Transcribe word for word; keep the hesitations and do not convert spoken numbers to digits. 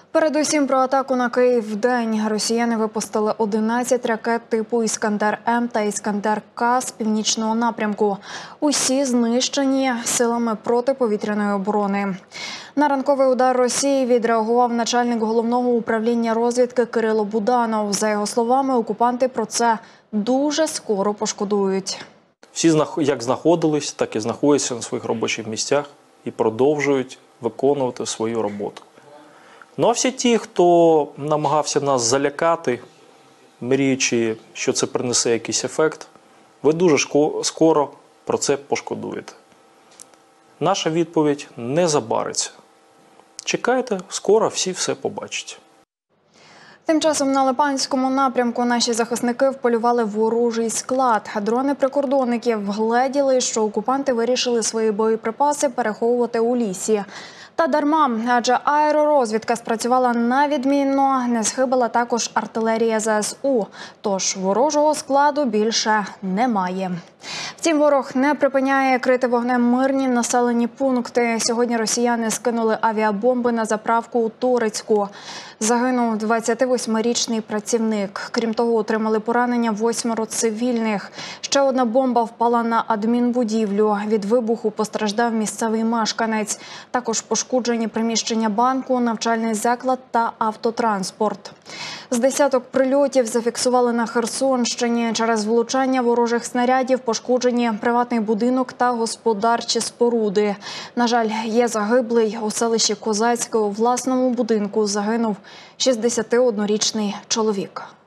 Передусім про атаку на Київ вдень. Росіяни випустили одинадцять ракет типу «Іскандер-М» та «Іскандер-К» з північного напрямку. Усі знищені силами протиповітряної оборони. На ранковий удар Росії відреагував начальник головного управління розвідки Кирило Буданов. За його словами, окупанти про це дуже скоро пошкодують. Всі як знаходились, так і знаходяться на своїх робочих місцях і продовжують виконувати свою роботу. Ну а всі ті, хто намагався нас залякати, мріючи, що це принесе якийсь ефект, ви дуже скоро про це пошкодуєте. Наша відповідь не забариться. Чекайте, скоро всі все побачать. Тим часом на Липанському напрямку наші захисники вполювали ворожий склад. Дрони прикордонників вгледіли, що окупанти вирішили свої боєприпаси переховувати у лісі. Та дарма, адже аеророзвідка спрацювала на відмінно, не схибила також артилерія зе ес у. Тож ворожого складу більше немає. Втім, ворог не припиняє крити вогнем мирні населені пункти. Сьогодні росіяни скинули авіабомби на заправку у Торецьку. Загинув двадцятивосьмирічний працівник. Крім того, отримали поранення восьмеро цивільних. Ще одна бомба впала на адмінбудівлю. Від вибуху постраждав місцевий мешканець. Також пошкоджені приміщення банку, навчальний заклад та автотранспорт. З десяток прильотів зафіксували на Херсонщині. Через влучання ворожих снарядів пошкоджені приватний будинок та господарчі споруди. На жаль, є загиблий. У селищі Козацьке у власному будинку загинув шістдесятиоднорічний чоловік.